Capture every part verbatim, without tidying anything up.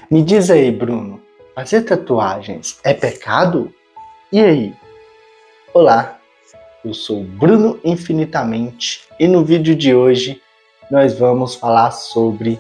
Me diz aí, Bruno, fazer tatuagens é pecado? E aí? Olá, eu sou Bruno Infinitamente e no vídeo de hoje nós vamos falar sobre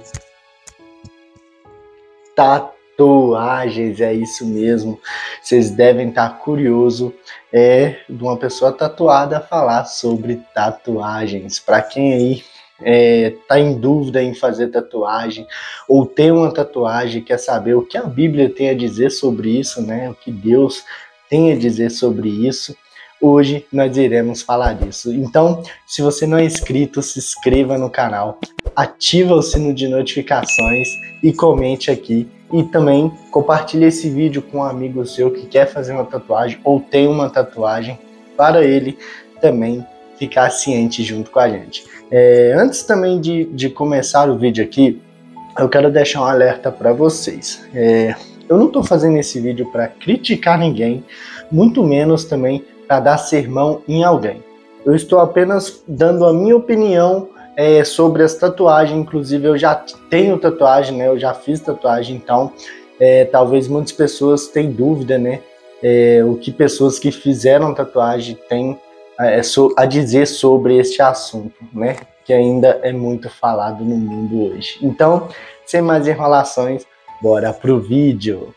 tatuagens, é isso mesmo. Vocês devem estar curiosos é, de uma pessoa tatuada falar sobre tatuagens. Para quem aí É, tá em dúvida em fazer tatuagem ou tem uma tatuagem, quer saber o que a Bíblia tem a dizer sobre isso, né? O que Deus tem a dizer sobre isso, hoje nós iremos falar disso. Então, se você não é inscrito, se inscreva no canal, ativa o sino de notificações e comente aqui. E também compartilhe esse vídeo com um amigo seu que quer fazer uma tatuagem ou tem uma tatuagem, para ele também ficar ciente junto com a gente. É, antes também de, de começar o vídeo aqui, eu quero deixar um alerta para vocês. É, eu não estou fazendo esse vídeo para criticar ninguém, muito menos também para dar sermão em alguém. Eu estou apenas dando a minha opinião é, sobre as tatuagens. Inclusive eu já tenho tatuagem, né? Eu já fiz tatuagem, então é, talvez muitas pessoas tenham dúvida, né? É, o que pessoas que fizeram tatuagem têm a dizer sobre este assunto, né? Que ainda é muito falado no mundo hoje. Então, sem mais enrolações, bora pro vídeo.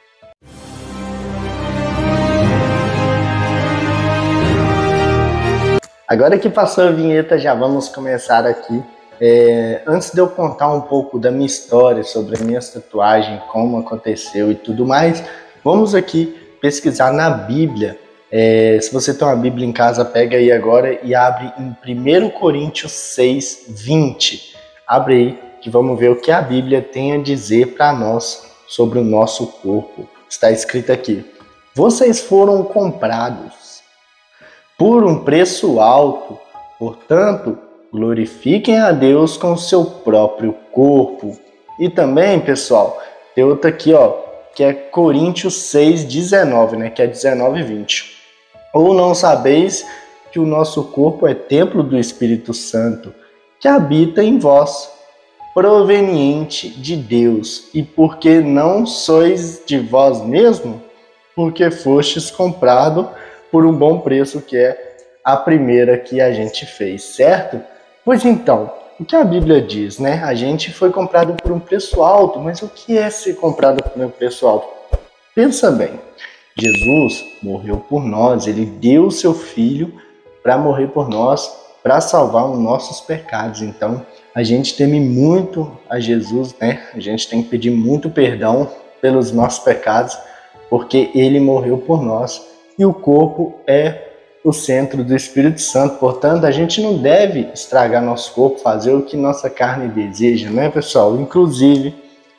Agora que passou a vinheta, já vamos começar aqui. É, antes de eu contar um pouco da minha história sobre a minha tatuagem, como aconteceu e tudo mais, vamos aqui pesquisar na Bíblia. É, se você tem uma Bíblia em casa, pega aí agora e abre em primeiro Coríntios seis, vinte. Abre aí que vamos ver o que a Bíblia tem a dizer para nós sobre o nosso corpo. Está escrito aqui: vocês foram comprados por um preço alto, portanto, glorifiquem a Deus com o seu próprio corpo. E também, pessoal, tem outra aqui, ó, que é Coríntios seis, dezenove, né, que é dezenove e vinte. Ou não sabeis que o nosso corpo é templo do Espírito Santo, que habita em vós, proveniente de Deus, e porque não sois de vós mesmo, porque fostes comprado por um bom preço, que é a primeira que a gente fez, certo? Pois então, o que a Bíblia diz, né? A gente foi comprado por um preço alto, mas o que é ser comprado por um preço alto? Pensa bem. Jesus morreu por nós, ele deu o seu filho para morrer por nós, para salvar os nossos pecados. Então, a gente teme muito a Jesus, né? A gente tem que pedir muito perdão pelos nossos pecados, porque ele morreu por nós. E o corpo é o centro do Espírito Santo, portanto, a gente não deve estragar nosso corpo, fazer o que nossa carne deseja, né, pessoal? Inclusive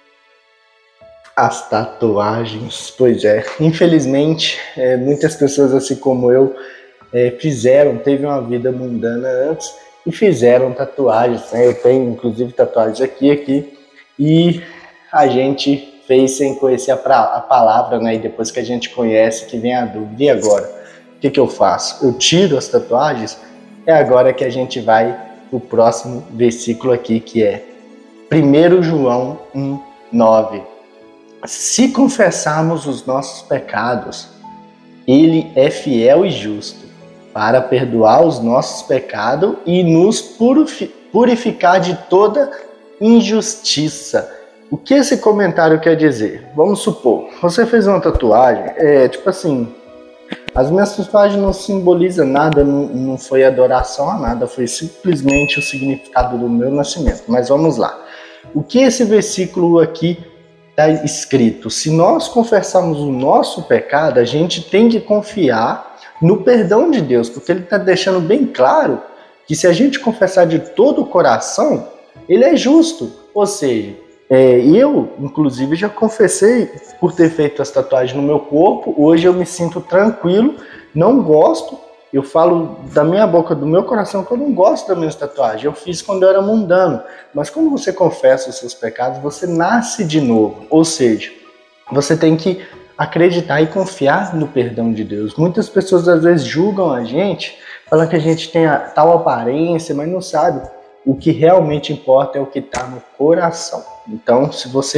as tatuagens. Pois é, infelizmente, é, muitas pessoas, assim como eu, é, fizeram, teve uma vida mundana antes e fizeram tatuagens, né? Eu tenho, inclusive, tatuagens aqui aqui, e a gente fez sem conhecer a, pra, a palavra, né? E depois que a gente conhece, que vem a dúvida. E agora? O que, que eu faço? Eu tiro as tatuagens? É agora que a gente vai para o próximo versículo aqui, que é primeiro João um, nove. Se confessarmos os nossos pecados, ele é fiel e justo para perdoar os nossos pecados e nos purificar de toda injustiça. O que esse comentário quer dizer? Vamos supor, você fez uma tatuagem, é tipo assim, as minhas tatuagens não simbolizam nada, não, não foi adoração a nada, foi simplesmente o significado do meu nascimento. Mas vamos lá. O que esse versículo aqui está escrito? Se nós confessarmos o nosso pecado, a gente tem que confiar no perdão de Deus, porque ele está deixando bem claro que se a gente confessar de todo o coração, ele é justo. Ou seja, é, eu, inclusive, já confessei por ter feito as tatuagens no meu corpo. Hoje eu me sinto tranquilo, não gosto. Eu falo da minha boca, do meu coração, que eu não gosto da minha tatuagem. Eu fiz quando eu era mundano. Mas quando você confessa os seus pecados, você nasce de novo. Ou seja, você tem que acreditar e confiar no perdão de Deus. Muitas pessoas às vezes julgam a gente, falam que a gente tem a tal aparência, mas não sabe. O que realmente importa é o que está no coração. Então, se você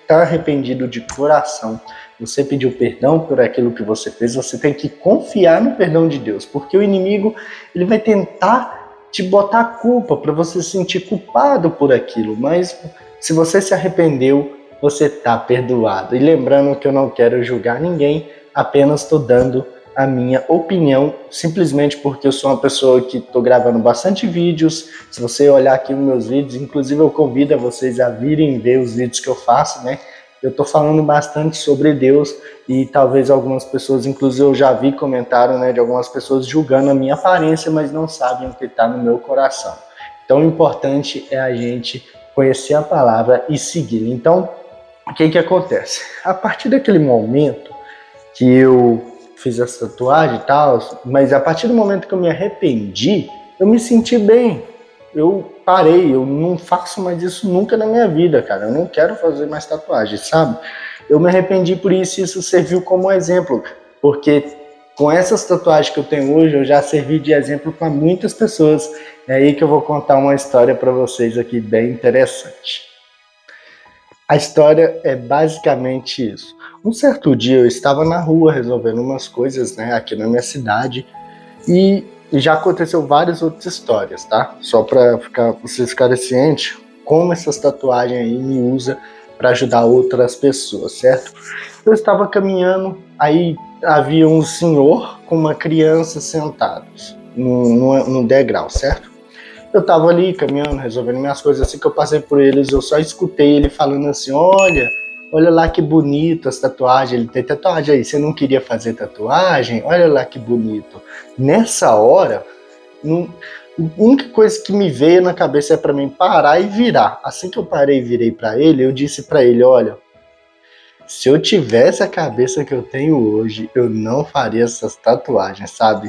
estar arrependido de coração, você pediu perdão por aquilo que você fez, você tem que confiar no perdão de Deus, porque o inimigo ele vai tentar te botar a culpa para você se sentir culpado por aquilo, mas se você se arrependeu, você está perdoado. E lembrando que eu não quero julgar ninguém, apenas estou dando a minha opinião, simplesmente porque eu sou uma pessoa que estou gravando bastante vídeos. Se você olhar aqui nos meus vídeos, inclusive eu convido a vocês a virem ver os vídeos que eu faço, né? Eu estou falando bastante sobre Deus e talvez algumas pessoas, inclusive eu já vi comentário, né, de algumas pessoas julgando a minha aparência, mas não sabem o que está no meu coração. Então o importante é a gente conhecer a palavra e seguir. Então, o que que acontece? A partir daquele momento que eu fiz essa tatuagem e tal, mas a partir do momento que eu me arrependi, eu me senti bem. Eu parei, eu não faço mais isso nunca na minha vida, cara. Eu não quero fazer mais tatuagem, sabe? Eu me arrependi por isso e isso serviu como exemplo, porque com essas tatuagens que eu tenho hoje, eu já servi de exemplo para muitas pessoas. É aí que eu vou contar uma história para vocês aqui bem interessante. A história é basicamente isso. Um certo dia eu estava na rua resolvendo umas coisas, né, aqui na minha cidade, e já aconteceu várias outras histórias, tá? Só para ficar, vocês ficarem cientes como essas tatuagens aí me usam para ajudar outras pessoas, certo? Eu estava caminhando, aí havia um senhor com uma criança sentados no, no, no degrau, certo? Eu estava ali caminhando, resolvendo minhas coisas, assim que eu passei por eles, eu só escutei ele falando assim, olha, olha lá que bonito as tatuagens, ele tem tatuagem aí, você não queria fazer tatuagem? Olha lá que bonito. Nessa hora, não, a única coisa que me veio na cabeça é para mim parar e virar. Assim que eu parei e virei para ele, eu disse para ele, olha, se eu tivesse a cabeça que eu tenho hoje, eu não faria essas tatuagens, sabe?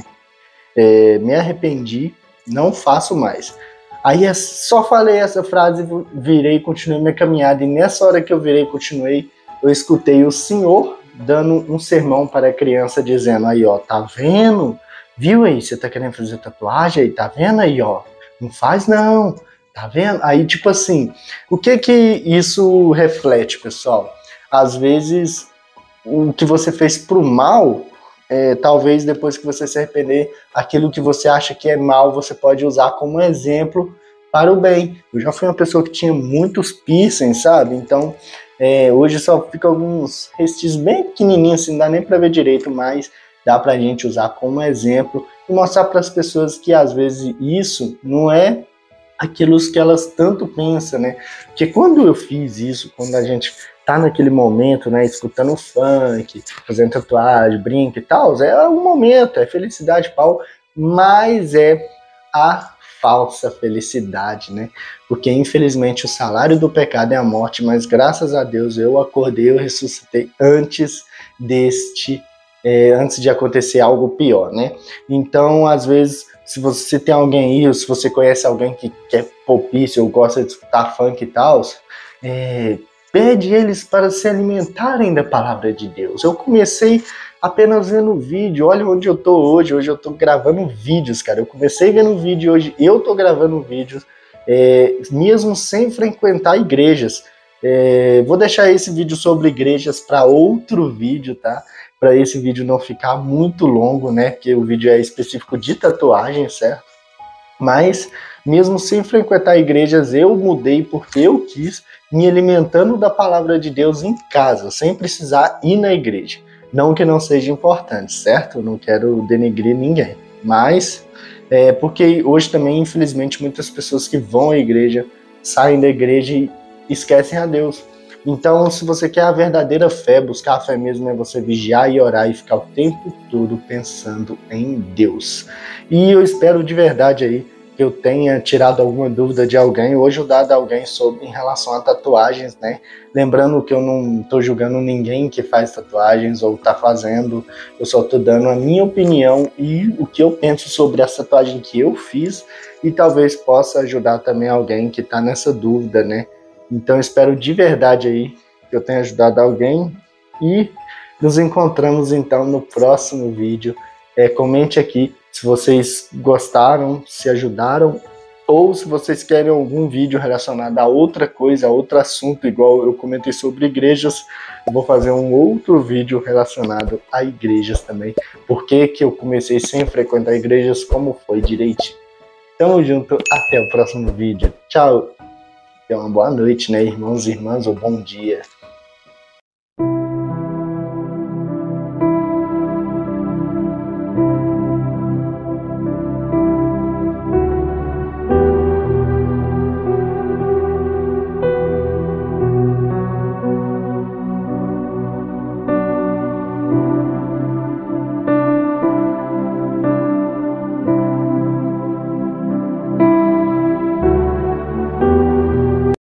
É, me arrependi, não faço mais. Aí só falei essa frase, virei e continuei minha caminhada. E nessa hora que eu virei e continuei, eu escutei o senhor dando um sermão para a criança, dizendo, aí ó, tá vendo? Viu aí, você tá querendo fazer tatuagem aí, tá vendo aí ó? Não faz não, tá vendo? Aí tipo assim, o que que isso reflete, pessoal? Às vezes, o que você fez pro mal, É, talvez depois que você se arrepender, aquilo que você acha que é mal, você pode usar como exemplo para o bem. Eu já fui uma pessoa que tinha muitos piercings, sabe? Então, é, hoje só fica alguns restícios bem pequenininhos, assim, não dá nem para ver direito, mas dá para a gente usar como exemplo e mostrar para as pessoas que às vezes isso não é aquilo que elas tanto pensam, né? Porque quando eu fiz isso, quando a gente tá naquele momento, né, escutando funk, fazendo tatuagem, brinco e tal, é um momento, é felicidade, pau, mas é a falsa felicidade, né? Porque infelizmente o salário do pecado é a morte, mas graças a Deus eu acordei, eu ressuscitei antes deste, é, antes de acontecer algo pior, né? Então, às vezes, se você tem alguém aí, ou se você conhece alguém que quer propício ou gosta de escutar funk e tal, é, pede eles para se alimentarem da palavra de Deus. Eu comecei apenas vendo vídeo, olha onde eu tô hoje, hoje eu tô gravando vídeos, cara. Eu comecei vendo vídeo, hoje eu tô gravando vídeos, é, mesmo sem frequentar igrejas. É, vou deixar esse vídeo sobre igrejas para outro vídeo, tá? Para esse vídeo não ficar muito longo, né? Porque o vídeo é específico de tatuagem, certo? Mas, mesmo sem frequentar igrejas, eu mudei porque eu quis, me alimentando da palavra de Deus em casa, sem precisar ir na igreja. Não que não seja importante, certo? Eu não quero denegrir ninguém. Mas, é porque hoje também, infelizmente, muitas pessoas que vão à igreja, saem da igreja e esquecem a Deus. Então, se você quer a verdadeira fé, buscar a fé mesmo é você vigiar e orar e ficar o tempo todo pensando em Deus. E eu espero de verdade aí que eu tenha tirado alguma dúvida de alguém ou ajudado alguém sobre em relação a tatuagens, né? Lembrando que eu não estou julgando ninguém que faz tatuagens ou está fazendo, eu só estou dando a minha opinião e o que eu penso sobre a tatuagem que eu fiz e talvez possa ajudar também alguém que está nessa dúvida, né? Então, espero de verdade aí que eu tenha ajudado alguém e nos encontramos então no próximo vídeo. É, comente aqui se vocês gostaram, se ajudaram Ou se vocês querem algum vídeo relacionado a outra coisa, a outro assunto, igual eu comentei sobre igrejas, eu vou fazer um outro vídeo relacionado a igrejas também. Por que que eu comecei sem frequentar igrejas, como foi direitinho. Tamo junto, até o próximo vídeo. Tchau. Tenha uma boa noite, né, irmãos e irmãs, ou bom dia.